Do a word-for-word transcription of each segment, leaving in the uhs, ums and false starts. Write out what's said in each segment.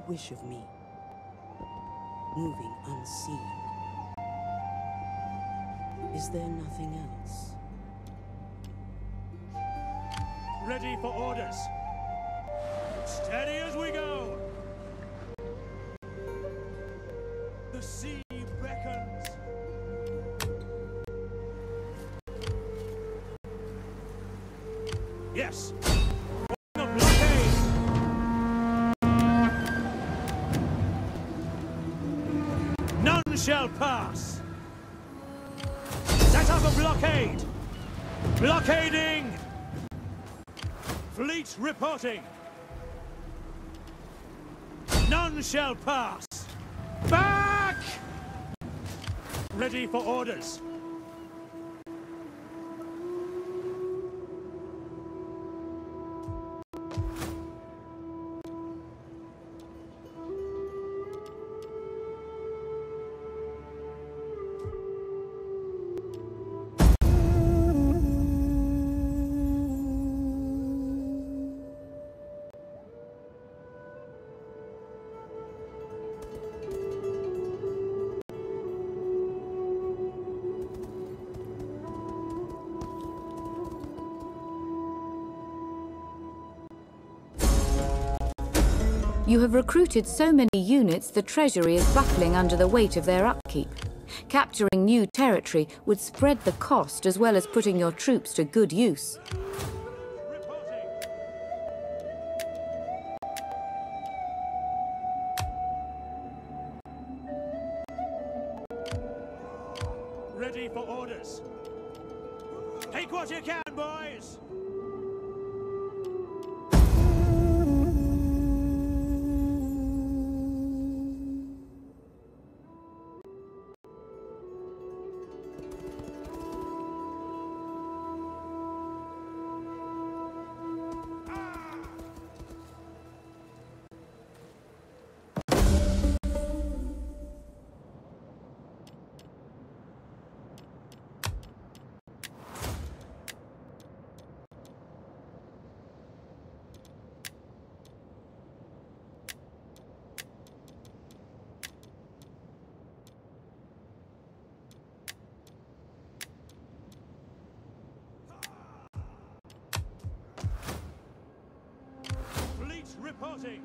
wish of me, moving unseen. Is there nothing else? Ready for orders. Steady as we go. The sea beckons. Yes. The blockade. None shall pass. Set up a blockade. Blockading. Fleet reporting. None shall pass. Back! Ready for orders. You have recruited so many units, the treasury is buckling under the weight of their upkeep. Capturing new territory would spread the cost as well as putting your troops to good use. Ready for orders. Take what you can, boys! Reporting.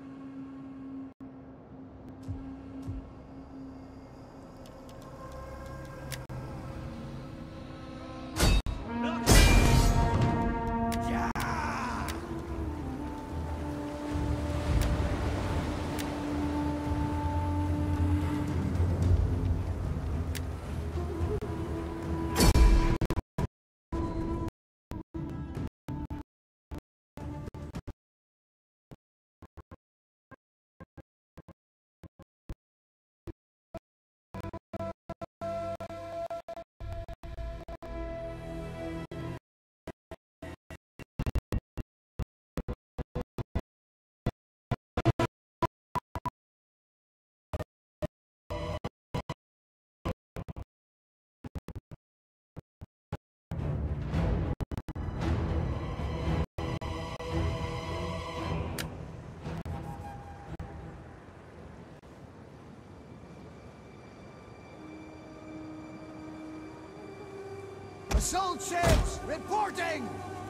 Assault ships reporting!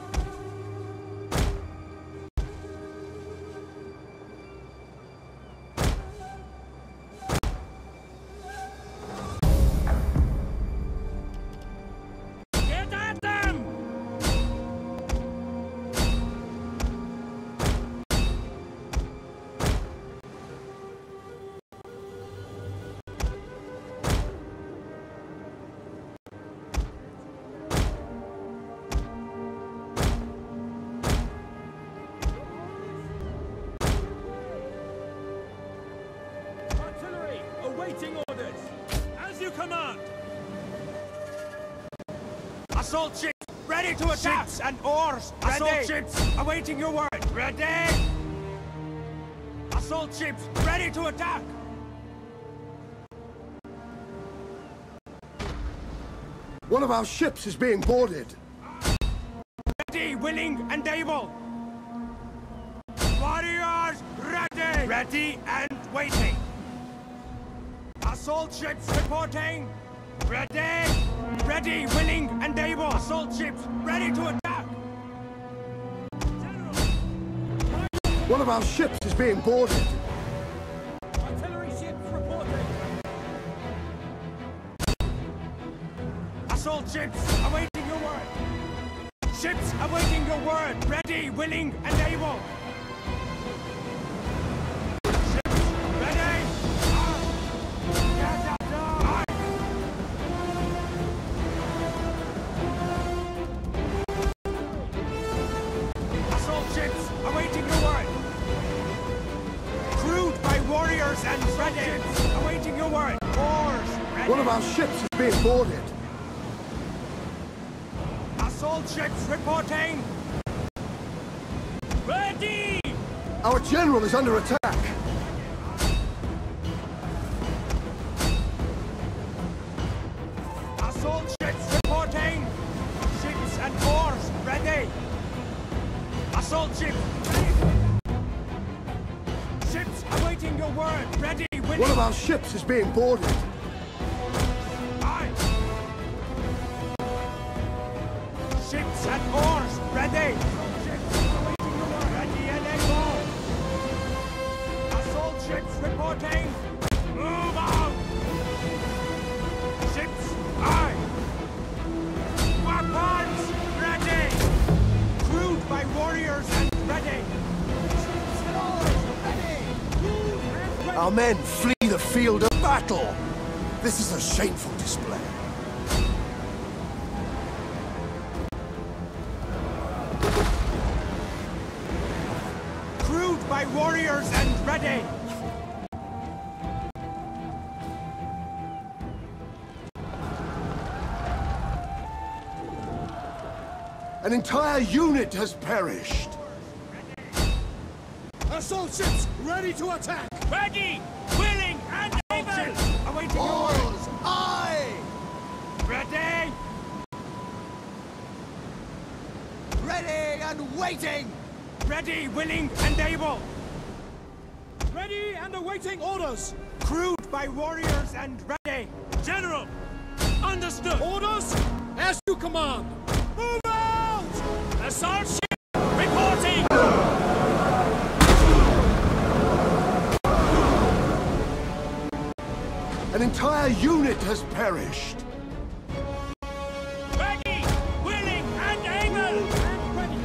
Get at them! Awaiting orders! As you command! Assault ships, ready to attack! Ships and oars, ready! Assault ships, awaiting your word! Ready! Assault ships, ready to attack! One of our ships is being boarded. Ready, willing, and able! Warriors, ready! Ready! Ready and waiting! Assault ships reporting! Ready! Ready, willing and able! Assault ships ready to attack! General! One of our ships is being boarded. Artillery ships reporting! Assault ships awaiting your word! Ships awaiting your word! Ready, willing and able! Ships ready! Ah. Get up, die. Assault ships awaiting your word! Crewed by warriors and ready! Awaiting your word! Oars ready! One of our ships is being boarded. Assault ships reporting! Ready! Our general is under attack. Assault ships reporting! Ships and oars ready! Assault ship ready! Ships awaiting your word! Ready! Winning! One of our ships is being boarded. Aye! Ships and oars ready! Ships awaiting your word! Ready and able! Assault ships reporting! Move out! Ships, aye! Weapons ready! Crewed by warriors and ready! Ships and oars ready! Crewed and ready! Our men flee the field of battle. This is a shameful display. Crewed by warriors and ready! An entire unit has perished. Assault ships ready to attack! Ready! Willing and able! Ships awaiting your orders! Aye! Ready! Ready and waiting! Ready, willing and able! Ready and awaiting orders! Crewed by warriors and ready! General! Understood! Orders? As you command! Move out! Assault ship reporting! An entire unit has perished. Ready! Willing and able! And ready!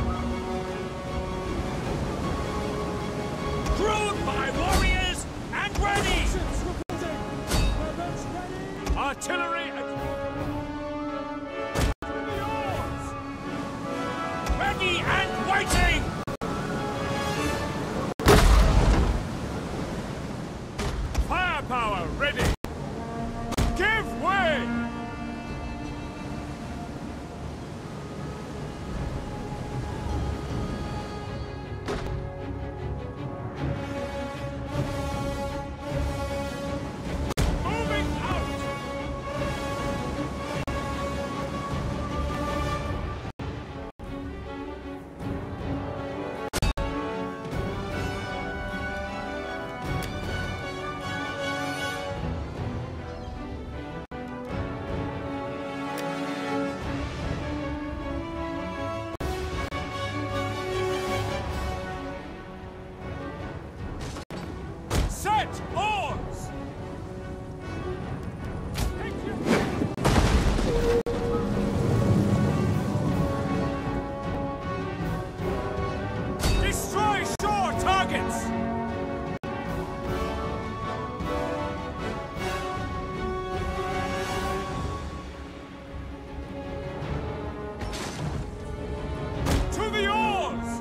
Crewed by warriors and ready! Ships reporting! Weapons ready! Artillery and... To the oars! Ready and waiting! Firepower ready! Give way! Moving out! Set oars! Thank you. Destroy shore targets! To the oars!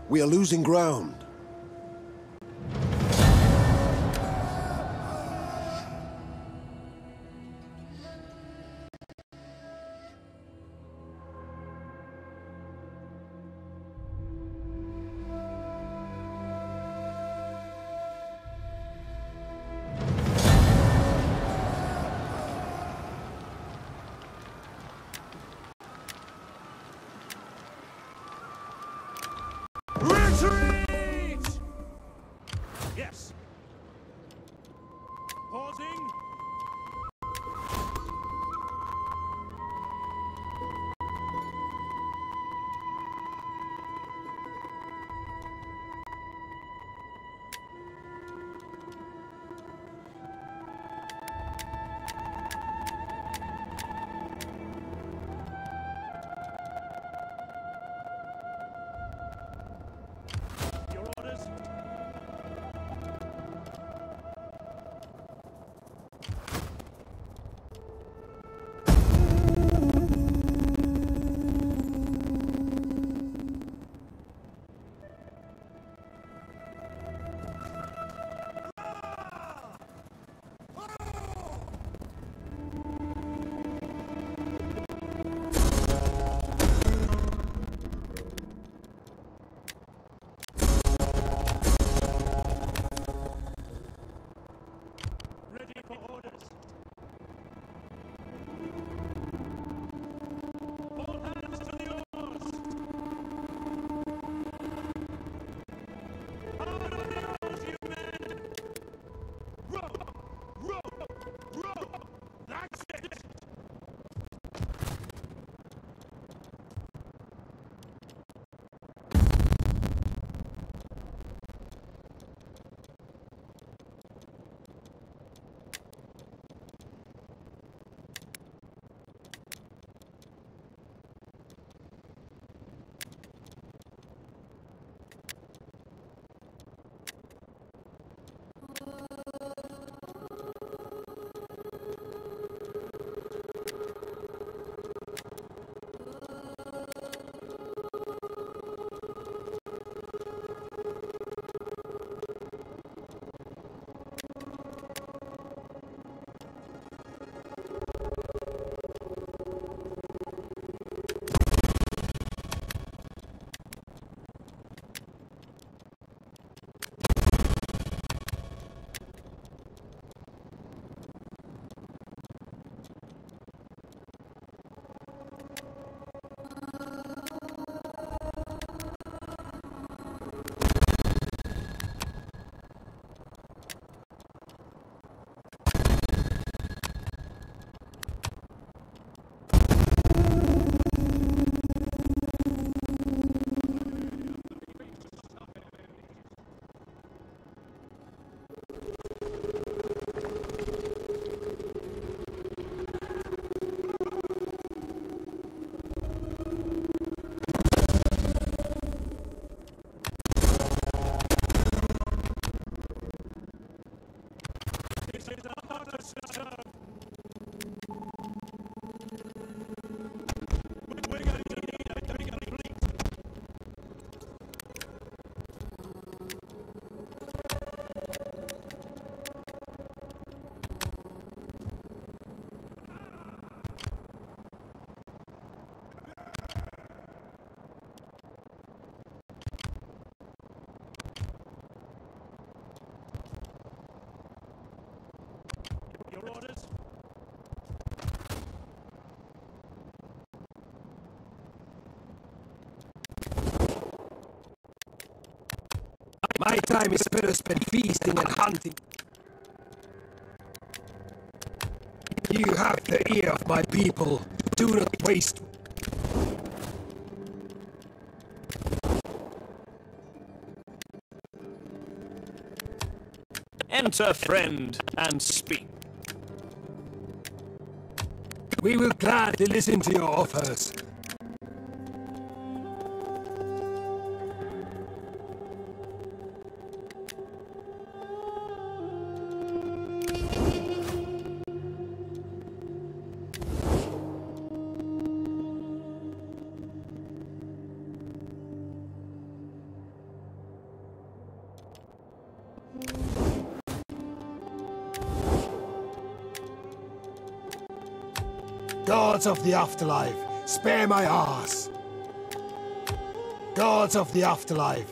We are losing ground. Retreat! Yes. Pausing. Your orders. Ready for orders. All hands to the oars. Hard on the oars, you men. Row, row, row. That's it. This is our order system. We're going to need a bigger fleet. Your orders. My time is better spent feasting and hunting. You have the ear of my people. Do not waste. Enter, friend, and speak. We will gladly listen to your offers. Gods of the afterlife, spare my arse. Gods of the afterlife.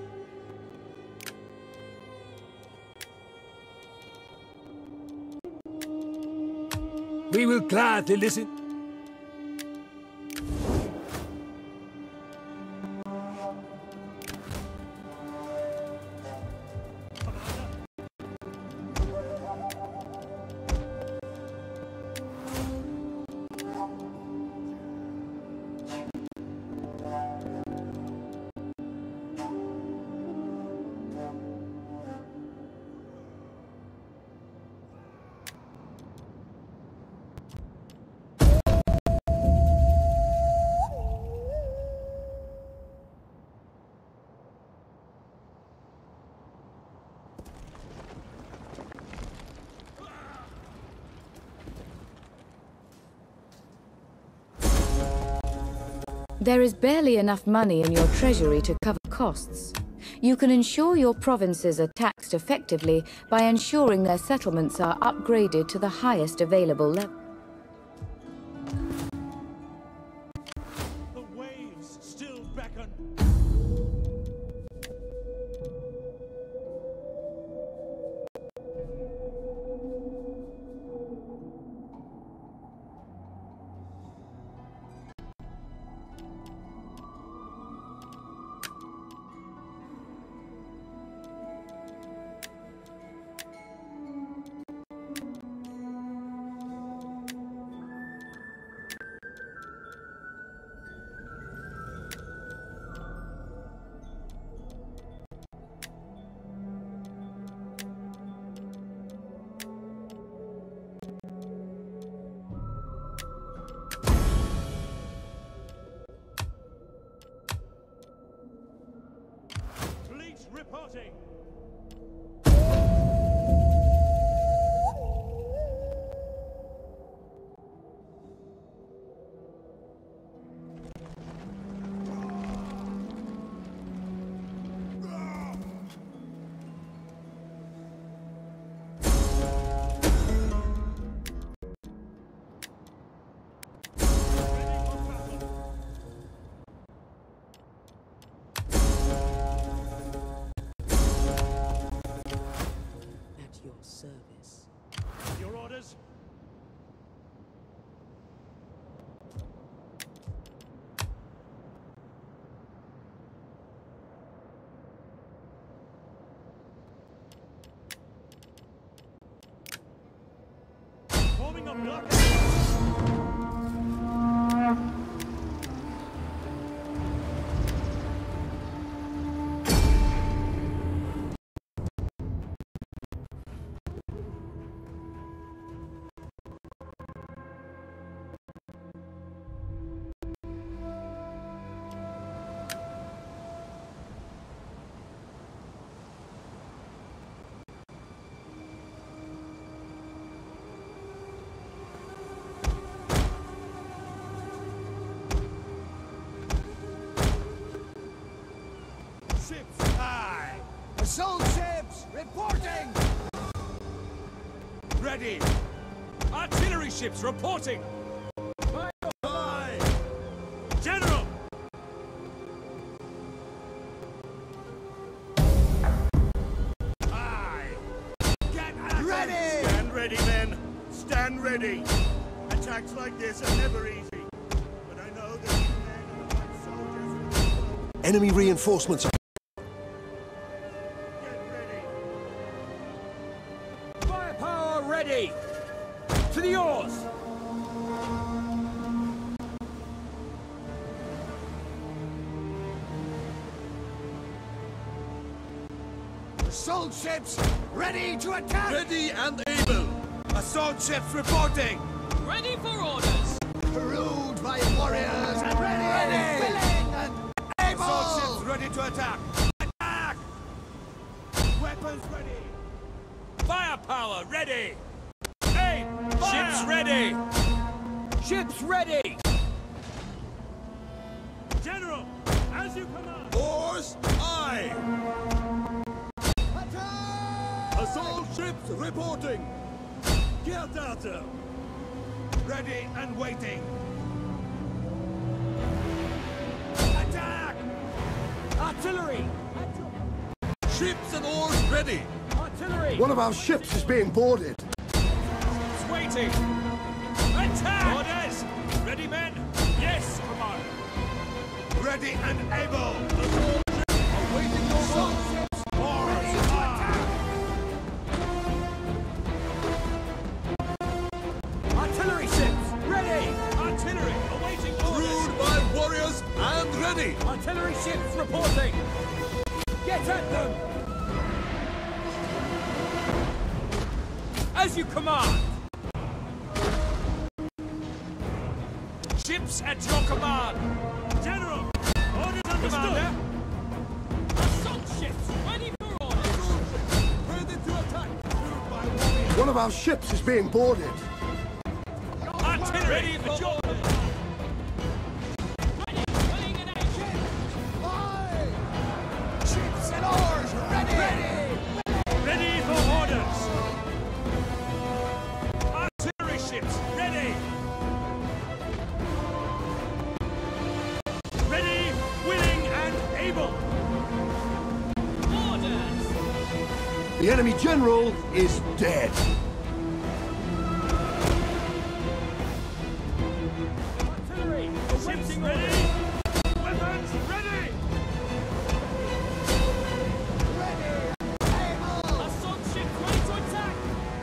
We will gladly listen. There is barely enough money in your treasury to cover costs. You can ensure your provinces are taxed effectively by ensuring their settlements are upgraded to the highest available level. The waves still beckon. Reporting. Service. Your orders? Forming a blockade. Ships high! Assault ships reporting! Ready! Artillery ships reporting! Fire high! General! Aye! Get at Ready! them. Stand ready, men! Stand ready! Attacks like this are never easy. But I know that you men are the right soldiers who will follow. Enemy reinforcements are... Firepower ready! To the oars! Assault ships ready to attack! Ready and able! Assault ships reporting! Ready for orders! Ruled by warriors and ready, ready. willing and able! Assault ships ready to attack! Attack! Weapons ready! Firepower ready! Aim! Ships ready! Ships ready! General, as you command! Oars, aye! Attack! Assault ships reporting! Get out! Ready and waiting. Attack! Artillery! Ships and oars ready! Artillery! One of our ships is being boarded. It's waiting! Attack! Orders! Ready, men? Yes, Commander. Ready and able! Awaiting orders! Ready to attack! Artillery ships! Ready! Artillery! Awaiting orders! Crewed by warriors and ready! Artillery ships reporting! Get at them! As you command! Ships at your command! General! Orders understood! Assault ships ready for orders! Ready to attack! One of our ships is being boarded. Artillery! Ready for orders! Ready, willing and able. Ships and oars ready! Ready! Ready for orders! Artillery ships ready! Ready, willing, and able! Orders. The enemy general is dead. Artillery! Ships ready! Weapons ready! Ready! Able! Assault ships ready to attack.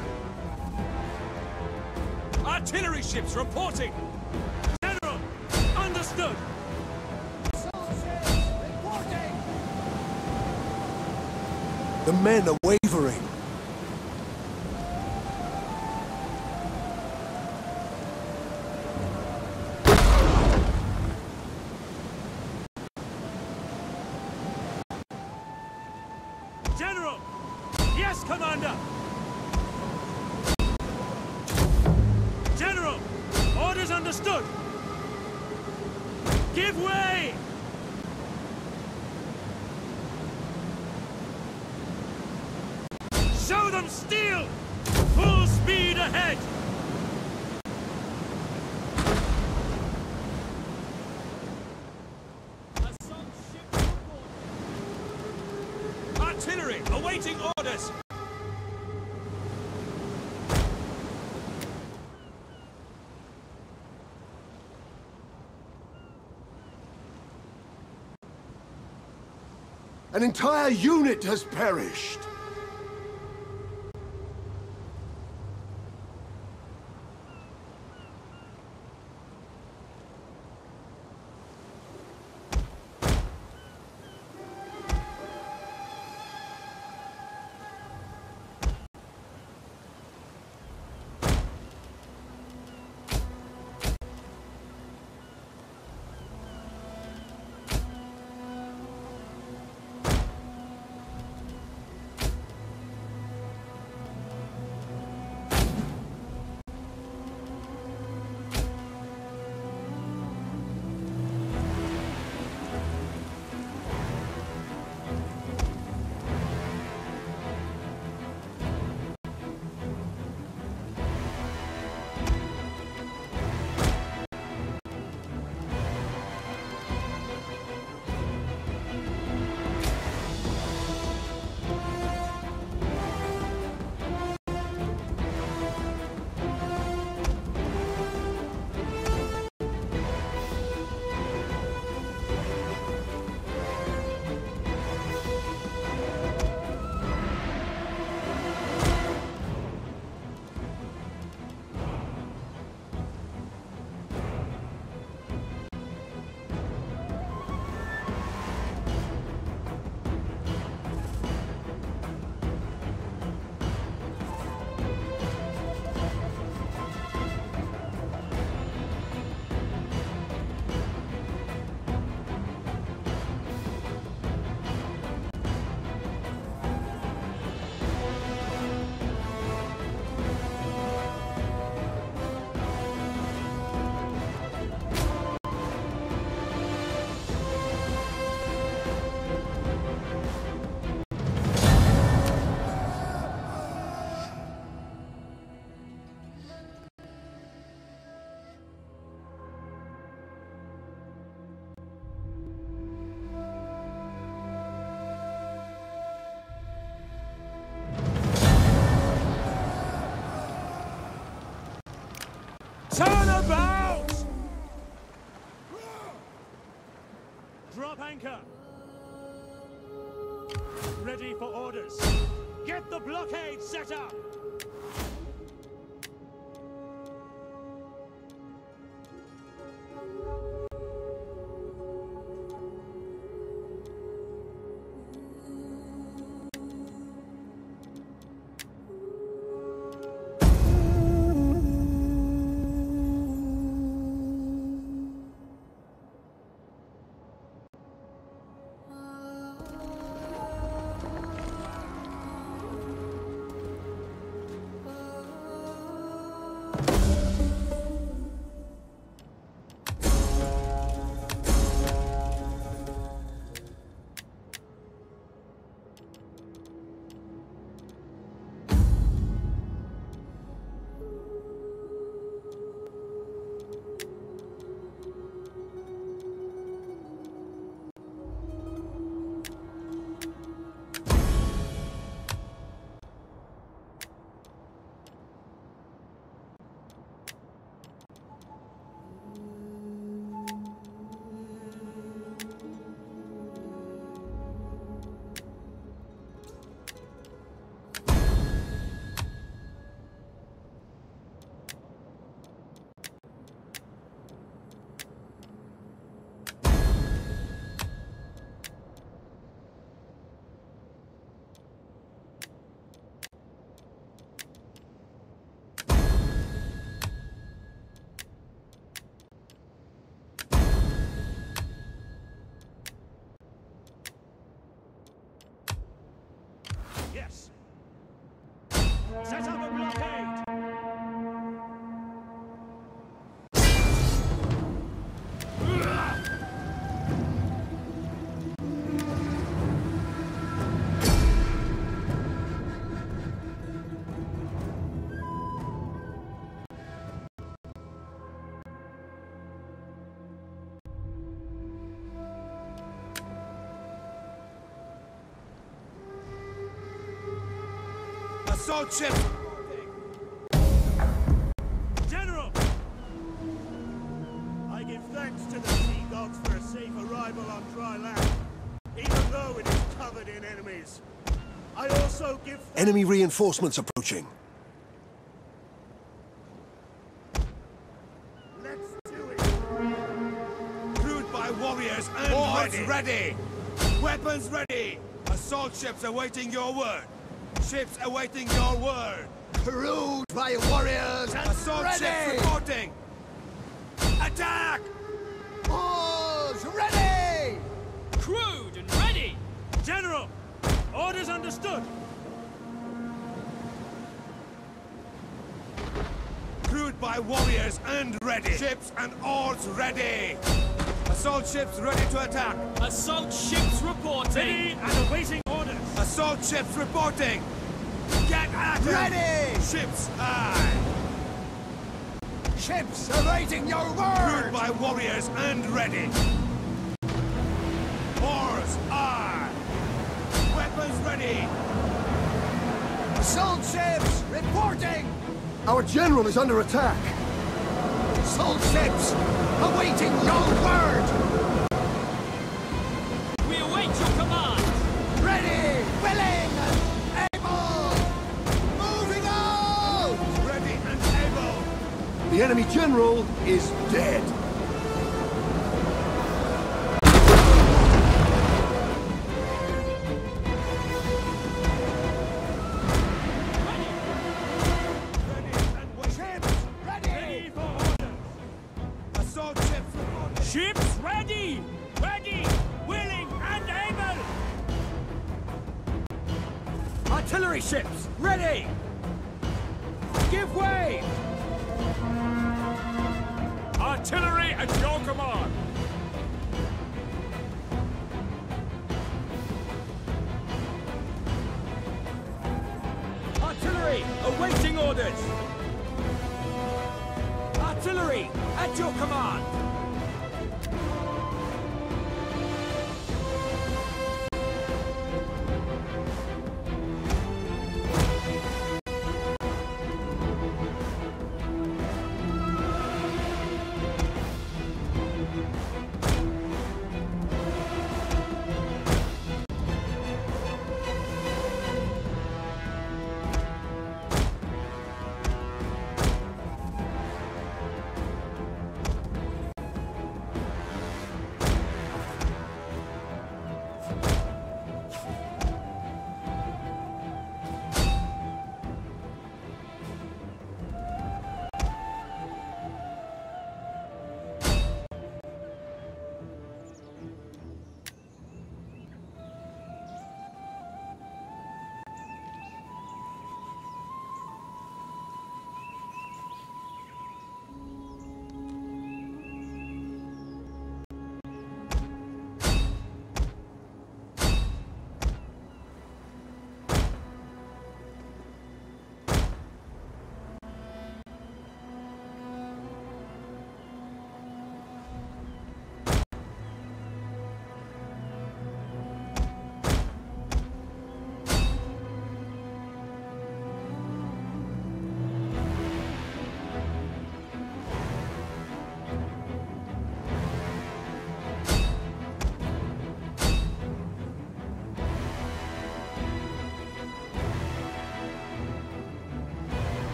Artillery ships reporting! General! Understood! Assault ships reporting! The men are wavering. General! Yes, Commander! General! Orders understood! Give way! Show them steel! Full speed ahead! Assault ships report. Artillery awaiting orders! An entire unit has perished. Turn about! Drop anchor. Ready for orders. Get the blockade set up! Yes. Set up a blockade. Assault ships! General! I give thanks to the sea dogs for a safe arrival on dry land, even though it is covered in enemies. I also give thanks... Enemy reinforcements approaching. Let's do it! Crewed by warriors and Boards ready. ready! Weapons ready! Assault ships awaiting your word! Ships awaiting your word! Crewed by warriors and Assault ready. Ships reporting! Attack! Boards ready! Crewed and ready! General! Orders understood! Crewed by warriors and ready! Ships and oars ready! Assault ships ready to attack! Assault ships reporting! Ready and awaiting orders! Assault ships reporting! Get at it! Ready! Ships aye! Ships awaiting your Crewed word! by warriors and ready! Oars aye! Weapons ready! Assault ships reporting! Our general is under attack! Assault ships awaiting your word! We await your command! Ready! Willing and able! Moving out! Ready and able! The enemy general is dead! Ships ready! Ready! Willing and able! Artillery ships ready! Give way! Artillery at your command! Artillery awaiting orders! Artillery at your command!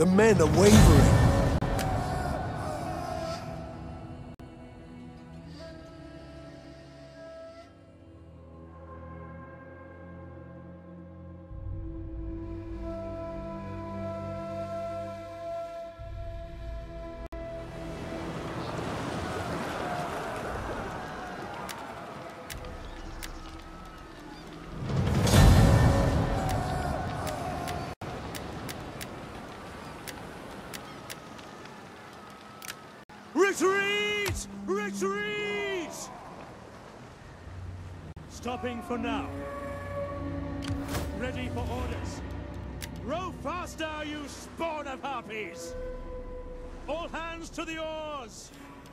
The men are wavering. Retreat! Retreat! Stopping for now. Ready for orders. Row faster, you spawn of harpies! All hands to the oars!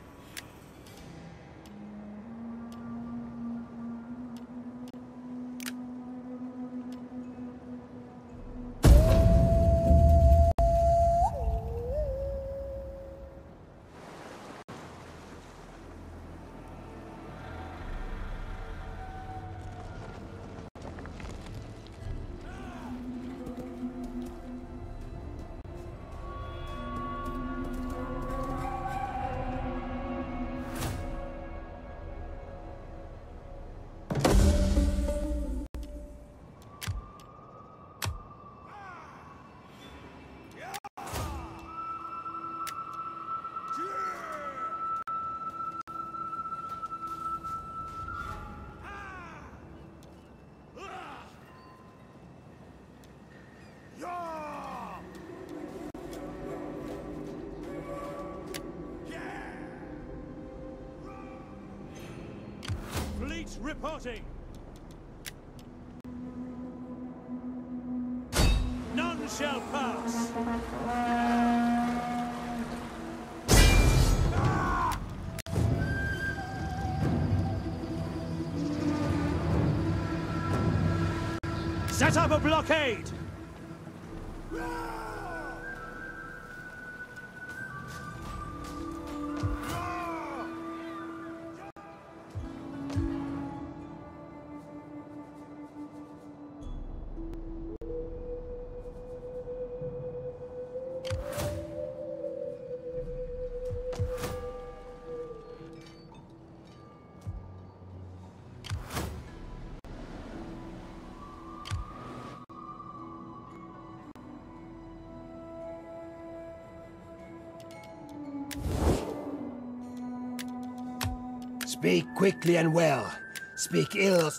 Fleet reporting. None shall pass. Set up a blockade. Speak quickly and well. Speak ill.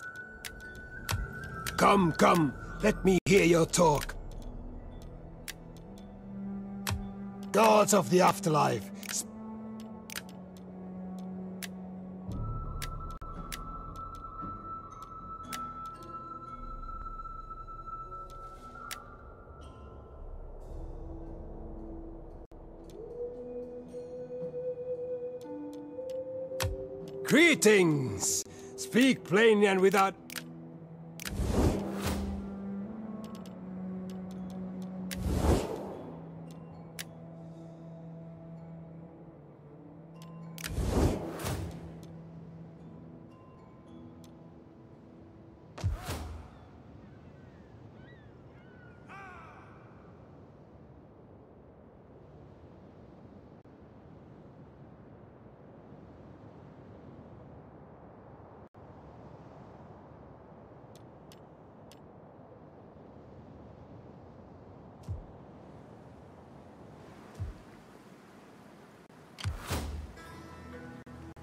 Come, come, let me hear your talk. Gods of the afterlife. Greetings! Speak plainly and without...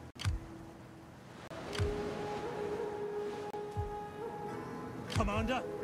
Commander,